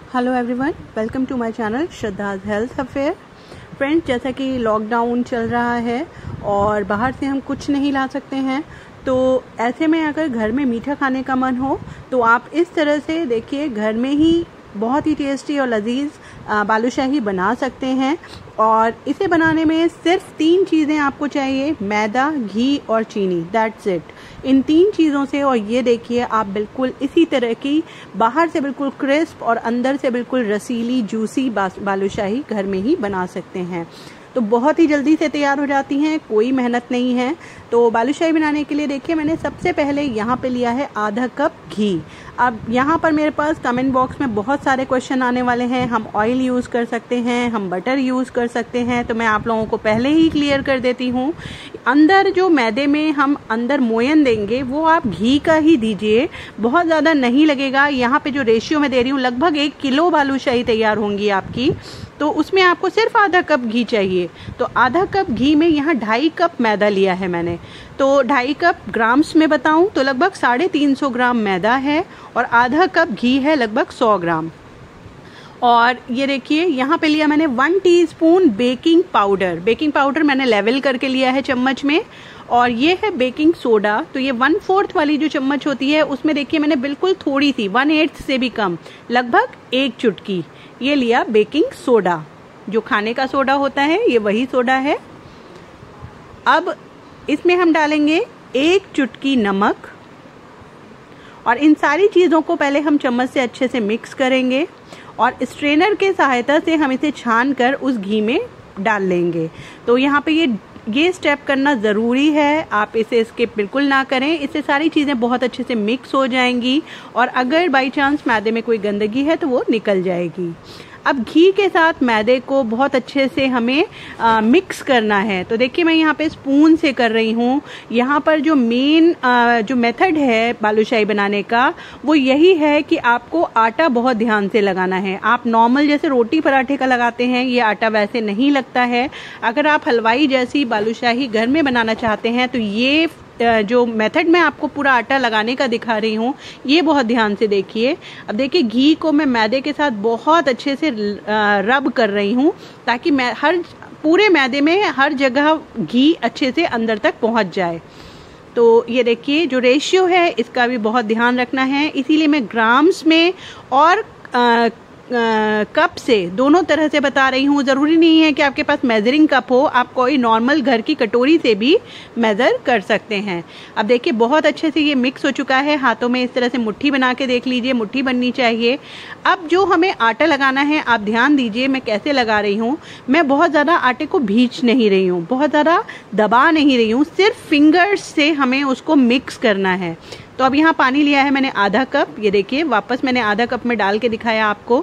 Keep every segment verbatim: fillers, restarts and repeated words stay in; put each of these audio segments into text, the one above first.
Hello everyone, welcome to my channel Shraddha's health affair. Friends, जैसा कि lockdown चल रहा है और बाहर से हम कुछ नहीं ला सकते हैं, तो ऐसे में अगर घर में मीठा खाने का मन हो तो आप इस तरह से देखिए घर में ही बहुत ही टेस्टी और लजीज बालूशाही बना सकते हैं। और इसे बनाने में सिर्फ तीन चीज़ें आपको चाहिए, मैदा, घी और चीनी, दैट्स इट। इन तीन चीज़ों से, और ये देखिए आप बिल्कुल इसी तरह की बाहर से बिल्कुल क्रिस्प और अंदर से बिल्कुल रसीली जूसी बालूशाही घर में ही बना सकते हैं। तो बहुत ही जल्दी से तैयार हो जाती हैं, कोई मेहनत नहीं है। तो बालूशाही बनाने के लिए देखिए मैंने सबसे पहले यहाँ पे लिया है आधा कप घी। अब यहाँ पर मेरे पास कमेंट बॉक्स में बहुत सारे क्वेश्चन आने वाले हैं, हम ऑयल यूज़ कर सकते हैं, हम बटर यूज़ कर सकते हैं, तो मैं आप लोगों को पहले ही क्लियर कर देती हूँ। अंदर जो मैदे में हम अंदर मोयन देंगे वो आप घी का ही दीजिए, बहुत ज़्यादा नहीं लगेगा। यहाँ पे जो रेशियो मैं दे रही हूँ, लगभग एक किलो बालूशाही तैयार होंगी आपकी, तो उसमें आपको सिर्फ आधा कप घी चाहिए। तो आधा कप घी में यहाँ ढाई कप मैदा लिया है मैंने, तो ढाई कप ग्राम्स में बताऊं तो लगभग साढ़े तीन सौ ग्राम मैदा है और आधा कप घी है लगभग सौ ग्राम। और ये देखिए यहाँ पे लिया मैंने one teaspoon baking powder. Baking powder मैंने लेवल करके लिया है चम्मच में। और ये है बेकिंग सोडा, तो ये वन फोर्थ वाली जो चम्मच होती है उसमें देखिए मैंने बिल्कुल थोड़ी सी, वन एट्थ से भी कम, लगभग एक चुटकी ये लिया बेकिंग सोडा। जो खाने का सोडा होता है ये वही सोडा है। अब इसमें हम डालेंगे एक चुटकी नमक और इन सारी चीज़ों को पहले हम चम्मच से अच्छे से मिक्स करेंगे और स्ट्रेनर के सहायता से हम इसे छान कर उस घी में डाल लेंगे। तो यहाँ पे ये ये स्टेप करना ज़रूरी है, आप इसे स्किप बिल्कुल ना करें, इससे सारी चीज़ें बहुत अच्छे से मिक्स हो जाएंगी और अगर बाई चांस मैदे में कोई गंदगी है तो वो निकल जाएगी। अब घी के साथ मैदे को बहुत अच्छे से हमें आ, मिक्स करना है। तो देखिए मैं यहाँ पे स्पून से कर रही हूँ। यहाँ पर जो मेन जो मेथड है बालूशाही बनाने का वो यही है कि आपको आटा बहुत ध्यान से लगाना है। आप नॉर्मल जैसे रोटी पराठे का लगाते हैं ये आटा वैसे नहीं लगता है। अगर आप हलवाई जैसी बालूशाही घर में बनाना चाहते हैं तो ये जो मेथड मैं आपको पूरा आटा लगाने का दिखा रही हूँ ये बहुत ध्यान से देखिए। अब देखिए घी को मैं मैदे के साथ बहुत अच्छे से रब कर रही हूँ ताकि मैं हर पूरे मैदे में हर जगह घी अच्छे से अंदर तक पहुँच जाए। तो ये देखिए जो रेशियो है इसका भी बहुत ध्यान रखना है, इसीलिए मैं ग्राम्स में और आ, आ, कप से दोनों तरह से बता रही हूँ। ज़रूरी नहीं है कि आपके पास मेजरिंग कप हो, आप कोई नॉर्मल घर की कटोरी से भी मेज़र कर सकते हैं। अब देखिए बहुत अच्छे से ये मिक्स हो चुका है, हाथों में इस तरह से मुट्ठी बना के देख लीजिए, मुट्ठी बननी चाहिए। अब जो हमें आटा लगाना है आप ध्यान दीजिए मैं कैसे लगा रही हूँ। मैं बहुत ज़्यादा आटे को भींच नहीं रही हूँ, बहुत ज़्यादा दबा नहीं रही हूँ, सिर्फ फिंगर्स से हमें उसको मिक्स करना है। तो अब यहाँ पानी लिया है मैंने आधा कप, ये देखिए वापस मैंने आधा कप में डाल के दिखाया आपको।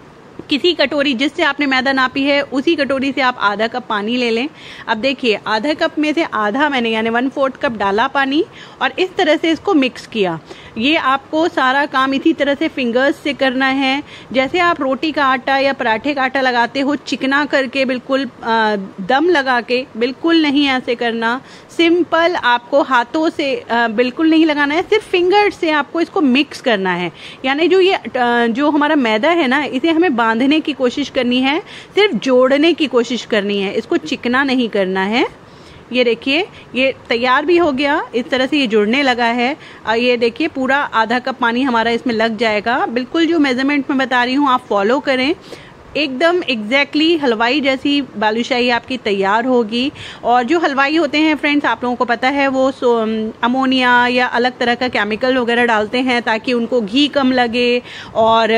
किसी कटोरी जिससे आपने मैदा नापी है उसी कटोरी से आप आधा कप पानी ले लें। अब देखिए आधा कप में से आधा मैंने यानी वन फोर्थ कप डाला पानी और इस तरह से इसको मिक्स किया। ये आपको सारा काम इसी तरह से फिंगर्स से करना है, जैसे आप रोटी का आटा या पराठे का आटा लगाते हो, चिकना करके बिल्कुल आ, दम लगा के बिल्कुल नहीं ऐसे करना। सिंपल आपको हाथों से आ, बिल्कुल नहीं लगाना है, सिर्फ फिंगर्स से आपको इसको मिक्स करना है। यानी जो ये आ, जो हमारा मैदा है ना इसे हमें बांधने की कोशिश करनी है, सिर्फ जोड़ने की कोशिश करनी है, इसको चिकना नहीं करना है। ये देखिए ये तैयार भी हो गया, इस तरह से ये जुड़ने लगा है। और ये देखिए पूरा आधा कप पानी हमारा इसमें लग जाएगा। बिल्कुल जो मेजरमेंट में बता रही हूँ आप फॉलो करें, एकदम एग्जैक्टली exactly हलवाई जैसी बालूशाही आपकी तैयार होगी। और जो हलवाई होते हैं फ्रेंड्स आप लोगों को पता है वो अमोनिया या अलग तरह का केमिकल वगैरह डालते हैं ताकि उनको घी कम लगे और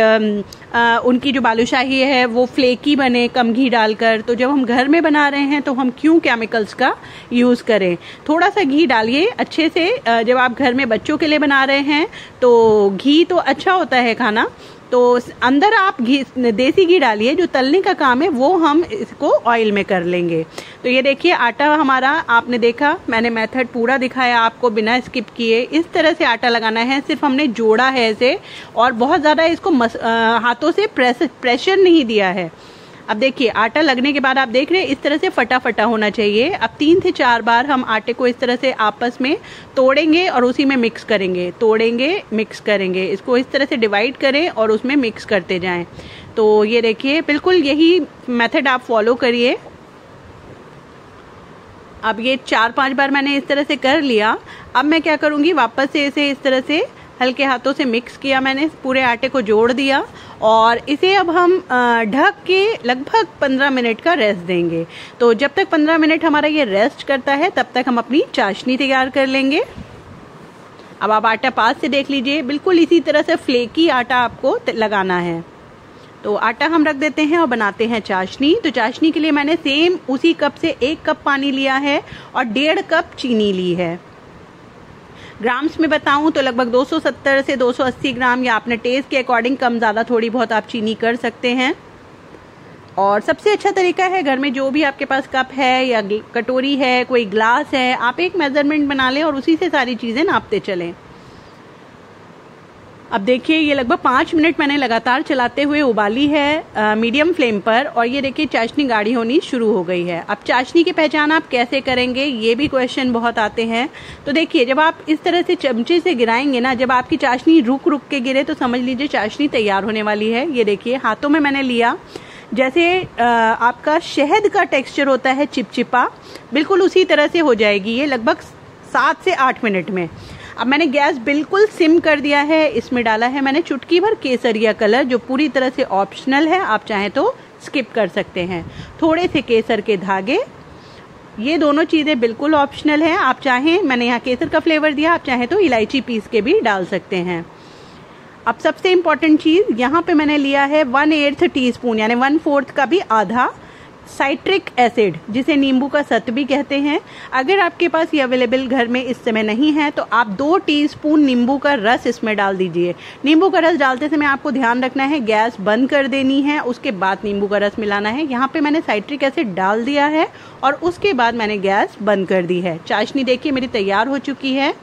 आ, उनकी जो बालूशाही है वो फ्लेकी बने कम घी डालकर। तो जब हम घर में बना रहे हैं तो हम क्यों केमिकल्स का यूज़ करें। थोड़ा सा घी डालिए अच्छे से, जब आप घर में बच्चों के लिए बना रहे हैं तो घी तो अच्छा होता है खाना, तो अंदर आप घी देसी घी डालिए, जो तलने का काम है वो हम इसको ऑयल में कर लेंगे। तो ये देखिए आटा हमारा आपने देखा, मैंने मेथड पूरा दिखाया आपको बिना स्किप किए। इस तरह से आटा लगाना है, सिर्फ हमने जोड़ा है इसे और बहुत ज़्यादा इसको मस, आ, हाथों से प्रेस प्रेशर नहीं दिया है। अब देखिए आटा लगने के बाद आप देख रहे हैं इस तरह से फटा फटा होना चाहिए। अब तीन से चार बार हम आटे को इस तरह से आपस में तोड़ेंगे और उसी में मिक्स करेंगे, तोड़ेंगे मिक्स करेंगे, इसको इस तरह से डिवाइड करें और उसमें मिक्स करते जाएं। तो ये देखिए बिल्कुल यही मेथड आप फॉलो करिए। अब ये चार पांच बार मैंने इस तरह से कर लिया। अब मैं क्या करूंगी, वापस से इसे इस तरह से हल्के हाथों से मिक्स किया, मैंने पूरे आटे को जोड़ दिया और इसे अब हम ढक के लगभग पंद्रह मिनट का रेस्ट देंगे। तो जब तक पंद्रह मिनट हमारा ये रेस्ट करता है तब तक हम अपनी चाशनी तैयार कर लेंगे। अब आप आटा पास से देख लीजिए, बिल्कुल इसी तरह से फ्लेकी आटा आपको लगाना है। तो आटा हम रख देते हैं और बनाते हैं चाशनी। तो चाशनी के लिए मैंने सेम उसी कप से एक कप पानी लिया है और डेढ़ कप चीनी ली है। ग्राम्स में बताऊं तो लगभग दो सौ सत्तर से दो सौ अस्सी ग्राम, या अपने टेस्ट के अकॉर्डिंग कम ज़्यादा थोड़ी बहुत आप चीनी कर सकते हैं। और सबसे अच्छा तरीका है, घर में जो भी आपके पास कप है या कटोरी है, कोई ग्लास है, आप एक मेजरमेंट बना लें और उसी से सारी चीज़ें नापते चलें। अब देखिए ये लगभग पाँच मिनट मैंने लगातार चलाते हुए उबाली है आ, मीडियम फ्लेम पर, और ये देखिए चाशनी गाढ़ी होनी शुरू हो गई है। अब चाशनी की पहचान आप कैसे करेंगे, ये भी क्वेश्चन बहुत आते हैं। तो देखिए जब आप इस तरह से चमचे से गिराएंगे ना, जब आपकी चाशनी रुक रुक के गिरे तो समझ लीजिए चाशनी तैयार होने वाली है। ये देखिए हाथों में मैंने लिया, जैसे आ, आपका शहद का टेक्सचर होता है चिपचिपा, बिल्कुल उसी तरह से हो जाएगी ये लगभग सात से आठ मिनट में। अब मैंने गैस बिल्कुल सिम कर दिया है, इसमें डाला है मैंने चुटकी भर केसरिया कलर, जो पूरी तरह से ऑप्शनल है, आप चाहें तो स्किप कर सकते हैं। थोड़े से केसर के धागे, ये दोनों चीज़ें बिल्कुल ऑप्शनल हैं। आप चाहें, मैंने यहाँ केसर का फ्लेवर दिया, आप चाहें तो इलायची पीस के भी डाल सकते हैं। अब सबसे इम्पॉर्टेंट चीज़, यहाँ पे मैंने लिया है वन एट्थ टी स्पून यानी वन फोर्थ का भी आधा साइट्रिक एसिड, जिसे नींबू का सत्व भी कहते हैं। अगर आपके पास ये अवेलेबल घर में इस समय नहीं है तो आप दो टीस्पून नींबू का रस इसमें डाल दीजिए। नींबू का रस डालते समय आपको ध्यान रखना है, गैस बंद कर देनी है, उसके बाद नींबू का रस मिलाना है। यहाँ पे मैंने साइट्रिक एसिड डाल दिया है और उसके बाद मैंने गैस बंद कर दी है। चाशनी देखिए मेरी तैयार हो चुकी है।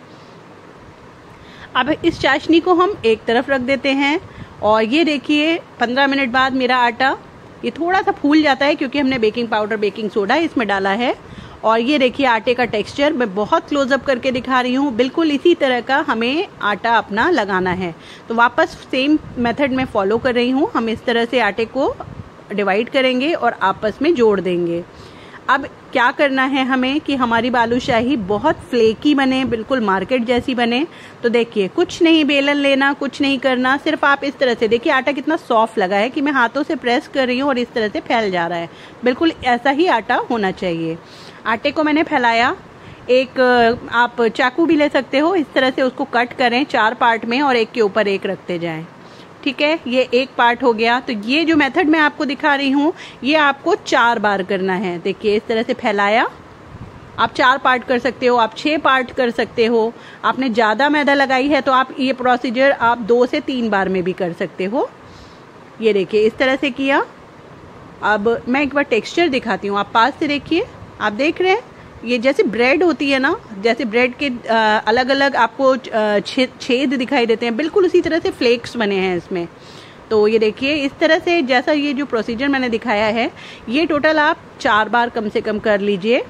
अब इस चाशनी को हम एक तरफ रख देते हैं और ये देखिए पंद्रह मिनट बाद मेरा आटा ये थोड़ा सा फूल जाता है क्योंकि हमने बेकिंग पाउडर, बेकिंग सोडा इसमें डाला है। और ये देखिए आटे का टेक्सचर मैं बहुत क्लोजअप करके दिखा रही हूँ, बिल्कुल इसी तरह का हमें आटा अपना लगाना है। तो वापस सेम मेथड में फॉलो कर रही हूँ। हम इस तरह से आटे को डिवाइड करेंगे और आपस में जोड़ देंगे। अब क्या करना है हमें कि हमारी बालूशाही बहुत फ्लेकी बने, बिल्कुल मार्केट जैसी बने। तो देखिए कुछ नहीं बेलन लेना, कुछ नहीं करना, सिर्फ आप इस तरह से देखिए आटा कितना सॉफ्ट लगा है कि मैं हाथों से प्रेस कर रही हूँ और इस तरह से फैल जा रहा है। बिल्कुल ऐसा ही आटा होना चाहिए। आटे को मैंने फैलाया, एक आप चाकू भी ले सकते हो, इस तरह से उसको कट करें चार पार्ट में और एक के ऊपर एक रखते जाएं। ठीक है, ये एक पार्ट हो गया। तो ये जो मेथड मैं आपको दिखा रही हूँ ये आपको चार बार करना है। देखिए इस तरह से फैलाया, आप चार पार्ट कर सकते हो, आप छह पार्ट कर सकते हो। आपने ज़्यादा मैदा लगाई है तो आप ये प्रोसीजर आप दो से तीन बार में भी कर सकते हो। ये देखिए इस तरह से किया। अब मैं एक बार टेक्सचर दिखाती हूँ, आप पास से देखिए। आप देख रहे हैं ये जैसे ब्रेड होती है ना, जैसे ब्रेड के अलग अलग आपको छे, छेद दिखाई देते हैं, बिल्कुल उसी तरह से फ्लेक्स बने हैं इसमें। तो ये देखिए इस तरह से जैसा ये जो प्रोसीजर मैंने दिखाया है ये टोटल आप चार बार कम से कम कर लीजिए।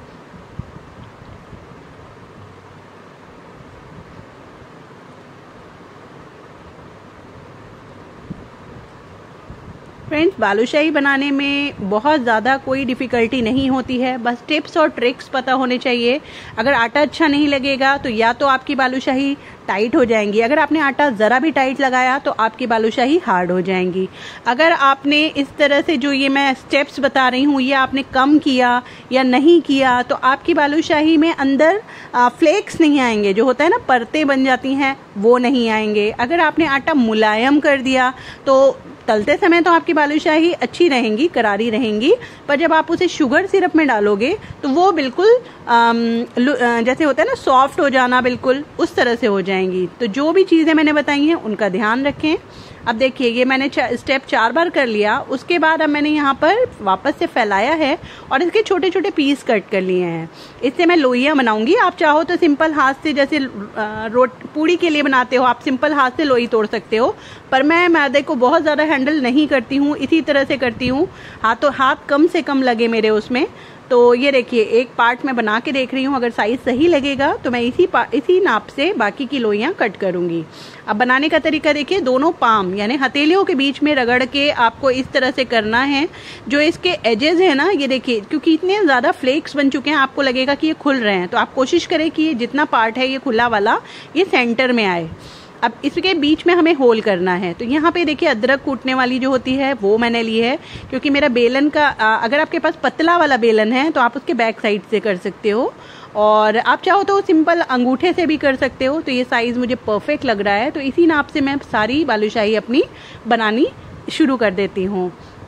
फ्रेंड्स, बालूशाही बनाने में बहुत ज़्यादा कोई डिफ़िकल्टी नहीं होती है, बस टिप्स और ट्रिक्स पता होने चाहिए। अगर आटा अच्छा नहीं लगेगा तो या तो आपकी बालूशाही टाइट हो जाएंगी, अगर आपने आटा ज़रा भी टाइट लगाया तो आपकी बालूशाही हार्ड हो जाएंगी। अगर आपने इस तरह से जो ये मैं स्टेप्स बता रही हूँ ये आपने कम किया या नहीं किया तो आपकी बालूशाही में अंदर फ्लेक्स नहीं आएंगे, जो होता है ना परतें बन जाती हैं, वो नहीं आएंगे। अगर आपने आटा मुलायम कर दिया तो तलते समय तो आपकी बालूशाही अच्छी रहेंगी, करारी रहेंगी, पर जब आप उसे शुगर सिरप में डालोगे तो वो बिल्कुल जैसे होता है ना सॉफ्ट हो जाना, बिल्कुल उस तरह से हो जाएंगी। तो जो भी चीज़ें मैंने बताई हैं उनका ध्यान रखें। अब देखिए ये मैंने चा, स्टेप चार बार कर लिया। उसके बाद अब मैंने यहाँ पर वापस से फैलाया है और इसके छोटे छोटे पीस कट कर लिए हैं। इससे मैं लोइयाँ बनाऊंगी। आप चाहो तो सिंपल हाथ से, जैसे रोट पूड़ी के लिए बनाते हो आप, सिंपल हाथ से लोई तोड़ सकते हो, पर मैं मैदे को बहुत ज़्यादा हैंडल नहीं करती हूँ, इसी तरह से करती हूँ, हाथों हाथ कम से कम लगे मेरे उसमें। तो ये देखिए एक पार्ट मैं बना के देख रही हूँ, अगर साइज सही लगेगा तो मैं इसी इसी नाप से बाकी की लोइयाँ कट करूँगी। अब बनाने का तरीका देखिए, दोनों पाम यानी हथेलियों के बीच में रगड़ के आपको इस तरह से करना है। जो इसके एजेस है ना, ये देखिए क्योंकि इतने ज़्यादा फ्लेक्स बन चुके हैं आपको लगेगा कि ये खुल रहे हैं, तो आप कोशिश करें कि ये जितना पार्ट है ये खुला वाला ये सेंटर में आए। अब इसके बीच में हमें होल करना है। तो यहाँ पे देखिए अदरक कूटने वाली जो होती है वो मैंने ली है, क्योंकि मेरा बेलन का, अगर आपके पास पतला वाला बेलन है तो आप उसके बैक साइड से कर सकते हो, और आप चाहो तो सिंपल अंगूठे से भी कर सकते हो। तो ये साइज़ मुझे परफेक्ट लग रहा है, तो इसी नाप से मैं सारी बालूशाही अपनी बनानी शुरू कर देती हूँ।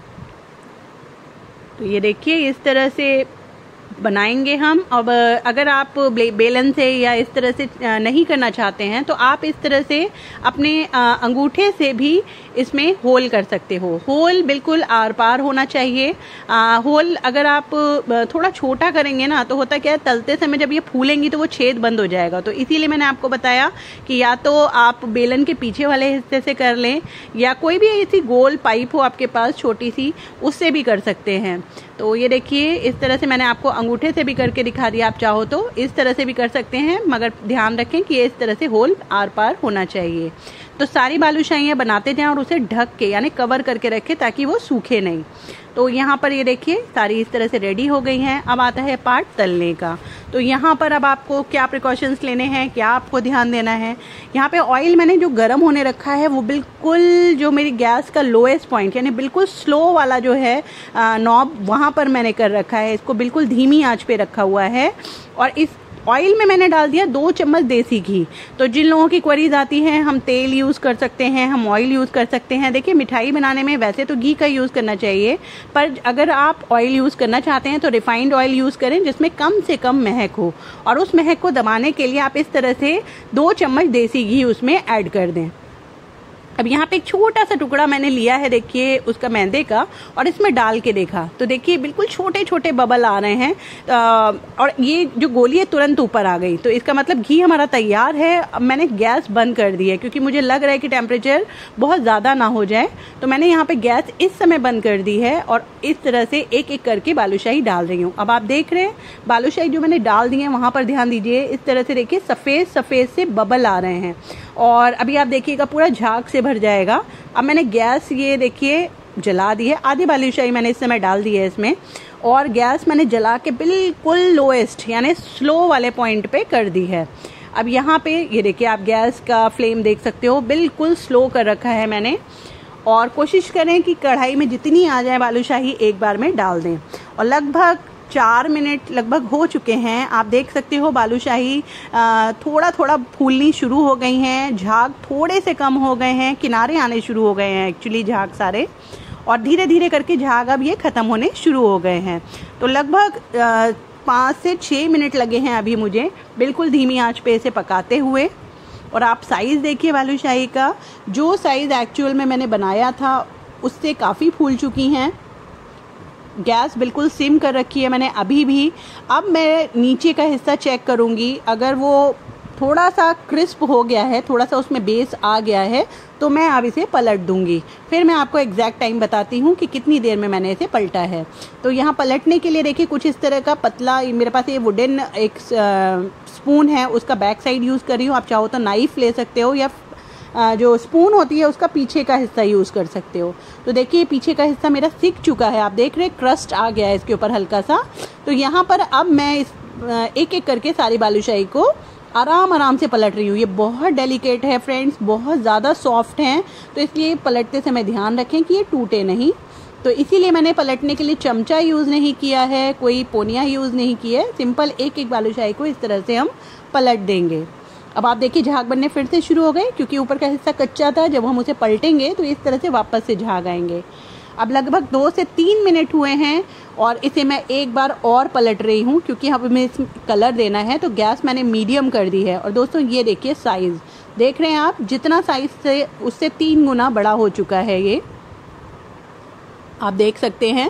तो ये देखिए इस तरह से बनाएंगे हम। अब अगर आप बेलन से या इस तरह से नहीं करना चाहते हैं तो आप इस तरह से अपने अंगूठे से भी इसमें होल कर सकते हो। होल बिल्कुल आर पार होना चाहिए। आ, होल अगर आप थोड़ा छोटा करेंगे ना तो होता क्या है, तलते समय जब ये फूलेंगी तो वो छेद बंद हो जाएगा। तो इसीलिए मैंने आपको बताया कि या तो आप बेलन के पीछे वाले हिस्से से कर लें, या कोई भी ऐसी गोल पाइप हो आपके पास छोटी सी, उससे भी कर सकते हैं। तो ये देखिए इस तरह से मैंने आपको अंगूठे से भी करके दिखा दिया। आप चाहो तो इस तरह से भी कर सकते हैं, मगर ध्यान रखें कि ये इस तरह से होल आर पार होना चाहिए। तो सारी बालूशाहियाँ बनाते जाएं और उसे ढक के यानी कवर करके रखें ताकि वो सूखे नहीं। तो यहाँ पर ये देखिए सारी इस तरह से रेडी हो गई हैं। अब आता है पार्ट तलने का। तो यहाँ पर अब आपको क्या प्रिकॉशंस लेने हैं, क्या आपको ध्यान देना है। यहाँ पे ऑयल मैंने जो गर्म होने रखा है वो बिल्कुल जो मेरी गैस का लोएस्ट पॉइंट यानी बिल्कुल स्लो वाला जो है नॉब, वहाँ पर मैंने कर रखा है। इसको बिल्कुल धीमी आंच पे रखा हुआ है, और इस ऑयल में मैंने डाल दिया दो चम्मच देसी घी। तो जिन लोगों की क्वेरीज आती हैं, हम तेल यूज़ कर सकते हैं, हम ऑयल यूज़ कर सकते हैं। देखिए मिठाई बनाने में वैसे तो घी का यूज़ करना चाहिए, पर अगर आप ऑयल यूज़ करना चाहते हैं तो रिफाइंड ऑयल यूज़ करें जिसमें कम से कम महक हो, और उस महक को दबाने के लिए आप इस तरह से दो चम्मच देसी घी उसमें ऐड कर दें। अब यहाँ पे एक छोटा सा टुकड़ा मैंने लिया है देखिए उसका मैदे का, और इसमें डाल के देखा तो देखिए बिल्कुल छोटे छोटे बबल आ रहे हैं, और ये जो गोली है तुरंत ऊपर आ गई। तो इसका मतलब घी हमारा तैयार है। अब मैंने गैस बंद कर दी है क्योंकि मुझे लग रहा है कि टेम्परेचर बहुत ज़्यादा ना हो जाए। तो मैंने यहाँ पे गैस इस समय बंद कर दी है और इस तरह से एक एक करके बालूशाही डाल रही हूँ। अब आप देख रहे हैं बालूशाही जो मैंने डाल दी है वहाँ पर ध्यान दीजिए, इस तरह से देखिए सफ़ेद सफ़ेद से बबल आ रहे हैं, और अभी आप देखिएगा पूरा झाग से भर जाएगा। अब मैंने गैस ये देखिए जला दी है, आधी बालूशाही मैंने इस समय डाल दी है इसमें, और गैस मैंने जला के बिल्कुल लोएस्ट यानी स्लो वाले पॉइंट पे कर दी है। अब यहाँ पे ये देखिए आप गैस का फ्लेम देख सकते हो, बिल्कुल स्लो कर रखा है मैंने, और कोशिश करें कि कढ़ाई में जितनी आ जाए बालूशाही एक बार में डाल दें। और लगभग चार मिनट लगभग हो चुके हैं। आप देख सकते हो बालूशाही थोड़ा थोड़ा फूलनी शुरू हो गई हैं, झाग थोड़े से कम हो गए हैं, किनारे आने शुरू हो गए हैं एक्चुअली झाग सारे, और धीरे धीरे करके झाग अब ये ख़त्म होने शुरू हो गए हैं। तो लगभग पाँच से छः मिनट लगे हैं अभी मुझे बिल्कुल धीमी आंच पे इसे पकाते हुए। और आप साइज़ देखिए बालूशाही का, जो साइज़ एक्चुअल में मैंने बनाया था उससे काफ़ी फूल चुकी हैं। गैस बिल्कुल सिम कर रखी है मैंने अभी भी। अब मैं नीचे का हिस्सा चेक करूँगी, अगर वो थोड़ा सा क्रिस्प हो गया है, थोड़ा सा उसमें बेस आ गया है, तो मैं अब इसे पलट दूंगी। फिर मैं आपको एग्जैक्ट टाइम बताती हूँ कि कितनी देर में मैंने इसे पलटा है। तो यहाँ पलटने के लिए देखिए कुछ इस तरह का पतला, मेरे पास ये वुडन एक स्पून है, उसका बैक साइड यूज़ कर रही हूँ। आप चाहो तो नाइफ ले सकते हो, या जो स्पून होती है उसका पीछे का हिस्सा यूज़ कर सकते हो। तो देखिए पीछे का हिस्सा मेरा सीख चुका है, आप देख रहे हैं क्रस्ट आ गया है इसके ऊपर हल्का सा। तो यहाँ पर अब मैं इस एक एक करके सारी बालूशाही को आराम आराम से पलट रही हूँ। ये बहुत डेलिकेट है फ्रेंड्स, बहुत ज़्यादा सॉफ्ट हैं, तो इसलिए पलटते समय ध्यान रखें कि ये टूटे नहीं। तो इसीलिए मैंने पलटने के लिए चमचा यूज़ नहीं किया है, कोई पोनिया यूज़ नहीं की है, सिंपल एक एक बालूशाही को इस तरह से हम पलट देंगे। अब आप देखिए झाग बनने फिर से शुरू हो गए, क्योंकि ऊपर का हिस्सा कच्चा था, जब हम उसे पलटेंगे तो इस तरह से वापस से झाग आएंगे। अब लगभग दो से तीन मिनट हुए हैं और इसे मैं एक बार और पलट रही हूँ क्योंकि अब हमें इसमें कलर देना है। तो गैस मैंने मीडियम कर दी है और दोस्तों ये देखिए साइज़ देख रहे हैं आप, जितना साइज़ से उससे तीन गुना बड़ा हो चुका है ये, आप देख सकते हैं।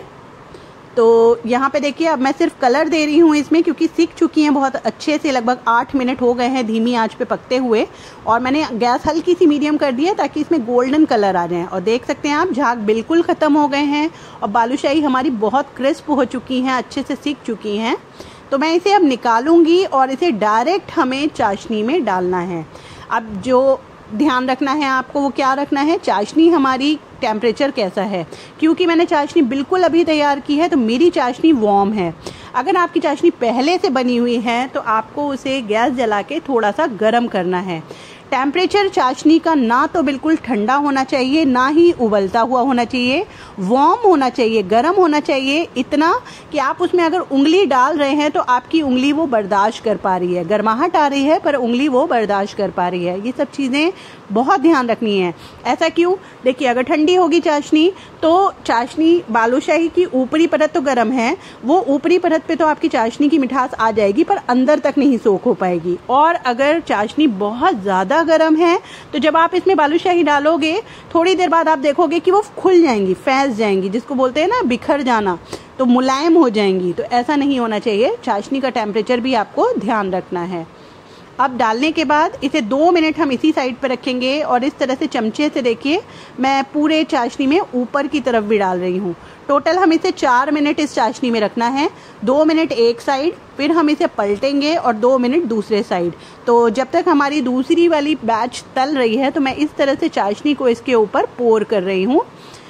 तो यहाँ पे देखिए अब मैं सिर्फ कलर दे रही हूँ इसमें क्योंकि सीख चुकी हैं बहुत अच्छे से। लगभग आठ मिनट हो गए हैं धीमी आंच पे पकते हुए और मैंने गैस हल्की सी मीडियम कर दी है ताकि इसमें गोल्डन कलर आ जाए। और देख सकते हैं आप झाग बिल्कुल ख़त्म हो गए हैं और बालूशाही हमारी बहुत क्रिस्प हो चुकी हैं, अच्छे से सीख चुकी हैं। तो मैं इसे अब निकालूंगी और इसे डायरेक्ट हमें चाशनी में डालना है। अब जो ध्यान रखना है आपको वो क्या रखना है, चाशनी हमारी टेम्परेचर कैसा है। क्योंकि मैंने चाशनी बिल्कुल अभी तैयार की है तो मेरी चाशनी वार्म है। अगर आपकी चाशनी पहले से बनी हुई है तो आपको उसे गैस जला के थोड़ा सा गर्म करना है। टेम्परेचर चाशनी का ना तो बिल्कुल ठंडा होना चाहिए ना ही उबलता हुआ होना चाहिए, वार्म होना चाहिए, गर्म होना चाहिए, इतना कि आप उसमें अगर उंगली डाल रहे हैं तो आपकी उंगली वो बर्दाश्त कर पा रही है। गर्माहट आ रही है पर उंगली वो बर्दाश्त कर पा रही है। ये सब चीज़ें बहुत ध्यान रखनी है। ऐसा क्यों, देखिए अगर ठंडी होगी चाशनी तो चाशनी बालूशाही की ऊपरी परत तो गर्म है, वो ऊपरी परत पे तो आपकी चाशनी की मिठास आ जाएगी पर अंदर तक नहीं सोख हो पाएगी। और अगर चाशनी बहुत ज़्यादा गर्म है तो जब आप इसमें बालूशाही डालोगे थोड़ी देर बाद आप देखोगे कि वो खुल जाएंगी, फैस जाएंगी, जिसको बोलते हैं ना बिखर जाना, तो मुलायम हो जाएंगी। तो ऐसा नहीं होना चाहिए। चाशनी का टेम्परेचर भी आपको ध्यान रखना है। अब डालने के बाद इसे दो मिनट हम इसी साइड पर रखेंगे और इस तरह से चमचे से देखिए मैं पूरे चाशनी में ऊपर की तरफ भी डाल रही हूँ। टोटल हम इसे चार मिनट इस चाशनी में रखना है, दो मिनट एक साइड, फिर हम इसे पलटेंगे और दो मिनट दूसरे साइड। तो जब तक हमारी दूसरी वाली बैच तल रही है तो मैं इस तरह से चाशनी को इसके ऊपर पोर कर रही हूँ।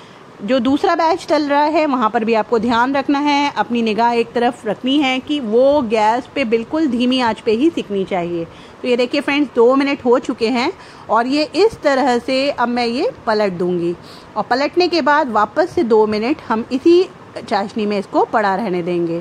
जो दूसरा बैच चल रहा है वहाँ पर भी आपको ध्यान रखना है, अपनी निगाह एक तरफ रखनी है कि वो गैस पे बिल्कुल धीमी आंच पे ही सिकनी चाहिए। तो ये देखिए फ्रेंड्स दो मिनट हो चुके हैं और ये इस तरह से अब मैं ये पलट दूंगी और पलटने के बाद वापस से दो मिनट हम इसी चाशनी में इसको पड़ा रहने देंगे।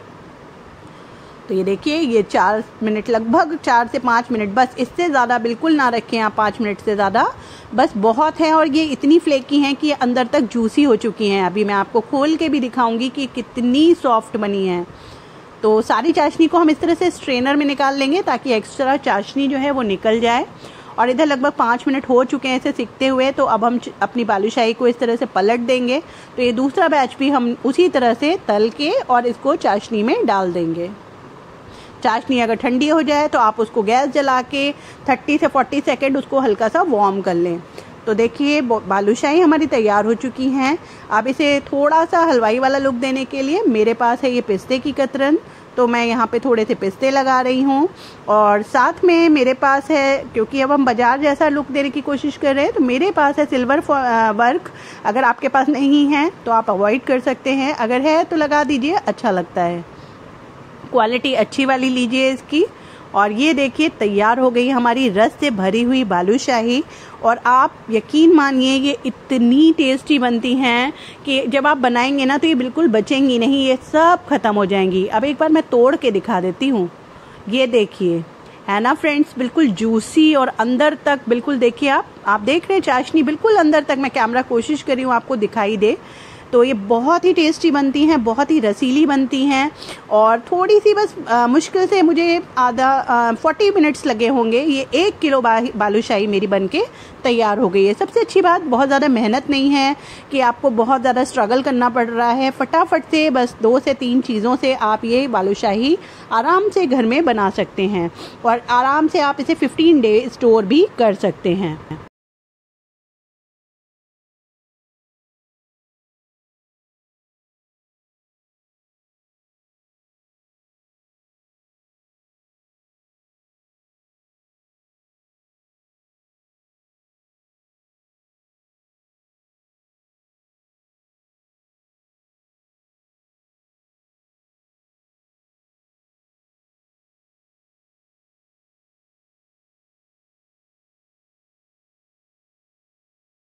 तो ये देखिए ये चार मिनट, लगभग चार से पाँच मिनट, बस इससे ज़्यादा बिल्कुल ना रखें आप, पाँच मिनट से ज़्यादा बस बहुत है। और ये इतनी फ्लेकी हैं कि अंदर तक जूसी हो चुकी हैं। अभी मैं आपको खोल के भी दिखाऊंगी कि कितनी सॉफ्ट बनी है। तो सारी चाशनी को हम इस तरह से स्ट्रेनर में निकाल लेंगे ताकि एक्स्ट्रा चाशनी जो है वो निकल जाए। और इधर लगभग पाँच मिनट हो चुके हैं इसे सिकते हुए। तो अब हम अपनी बालूशाही को इस तरह से पलट देंगे। तो ये दूसरा बैच भी हम उसी तरह से तल के और इसको चाशनी में डाल देंगे। चाशनी अगर ठंडी हो जाए तो आप उसको गैस जला के तीस से चालीस सेकंड उसको हल्का सा वार्म कर लें। तो देखिए बालूशाही हमारी तैयार हो चुकी हैं। अब इसे थोड़ा सा हलवाई वाला लुक देने के लिए मेरे पास है ये पिस्ते की कतरन, तो मैं यहाँ पे थोड़े से पिस्ते लगा रही हूँ। और साथ में मेरे पास है, क्योंकि अब हम बाजार जैसा लुक देने की कोशिश कर रहे हैं, तो मेरे पास है सिल्वर वर्क। अगर आपके पास नहीं है तो आप अवॉइड कर सकते हैं, अगर है तो लगा दीजिए, अच्छा लगता है। क्वालिटी अच्छी वाली लीजिए इसकी। और ये देखिए तैयार हो गई हमारी रस से भरी हुई बालूशाही। और आप यकीन मानिए ये इतनी टेस्टी बनती हैं कि जब आप बनाएंगे ना तो ये बिल्कुल बचेंगी नहीं, ये सब खत्म हो जाएंगी। अब एक बार मैं तोड़ के दिखा देती हूँ। ये देखिए, है ना फ्रेंड्स, बिल्कुल जूसी और अंदर तक बिल्कुल, देखिए आप आप देख रहे हैं चाशनी बिल्कुल अंदर तक, मैं कैमरा कोशिश कर रही हूँ आपको दिखाई दे। तो ये बहुत ही टेस्टी बनती हैं, बहुत ही रसीली बनती हैं। और थोड़ी सी बस आ, मुश्किल से मुझे आधा फोर्टी मिनट्स लगे होंगे। ये एक किलो बा, बालूशाही मेरी बनके तैयार हो गई है। सबसे अच्छी बात, बहुत ज़्यादा मेहनत नहीं है कि आपको बहुत ज़्यादा स्ट्रगल करना पड़ रहा है। फटाफट से बस दो से तीन चीज़ों से आप ये बालूशाही आराम से घर में बना सकते हैं और आराम से आप इसे फिफ्टीन डे स्टोर भी कर सकते हैं।